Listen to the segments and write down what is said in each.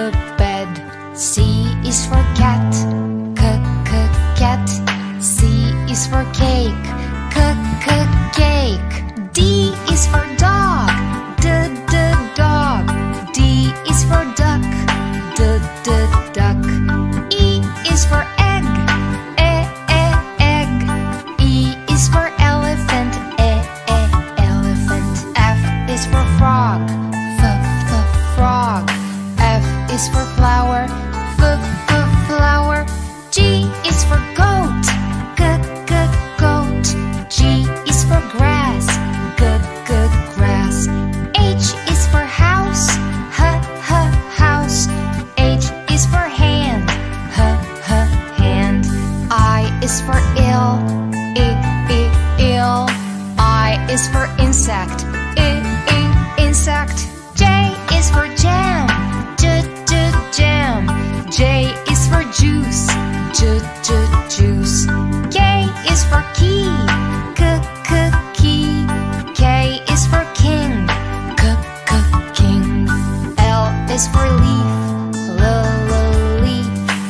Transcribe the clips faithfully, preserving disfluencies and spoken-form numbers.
bed. C is for cat, c c cat. C is for cake, c c cake. D is for dog, d d dog. D is for duck, d d duck. E is for egg, e e egg. E is for elephant, e e elephant. F is for frog, f f frog. F is for flower, f f flower. G is for goat, g g goat. G is for grass, g g grass. H is for house, h h house. H is for hand, h h hand. I is for ill, I I ill. I is for insect, I I insect. J is for jam, j j jam. J is for juice, j j juice. K is for key, k k key. K is for king, k k king. L is for leaf, l l leaf.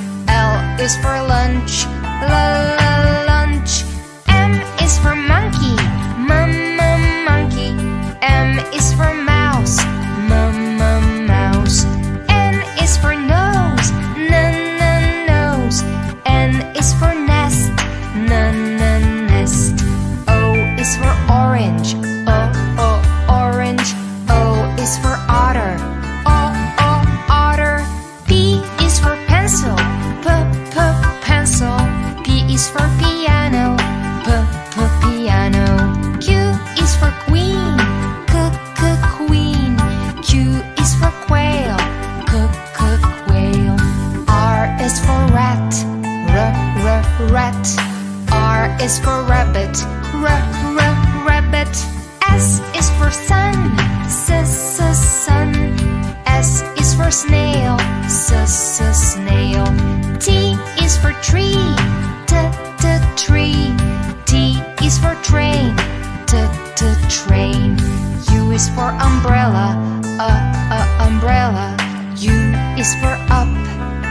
L is for lunch, l l lunch. M is for monkey, m m monkey. M is for mouse, m m mouse. N is for nose, n n nose. N is for nest, n n nest. O is for orange, o o orange. O is for otter, o o otter. P is for pencil, p p pencil. P is for piano, p p piano. Q is for queen, k k queen. Q is for quail, k k quail. R is for rat, r r rat. R is for rabbit, r r rabbit. S is for sun, s s sun. S is for snail, s s snail. T is for tree, t t tree. T is for train, t t train. U is for umbrella, uh uh umbrella. U is for up,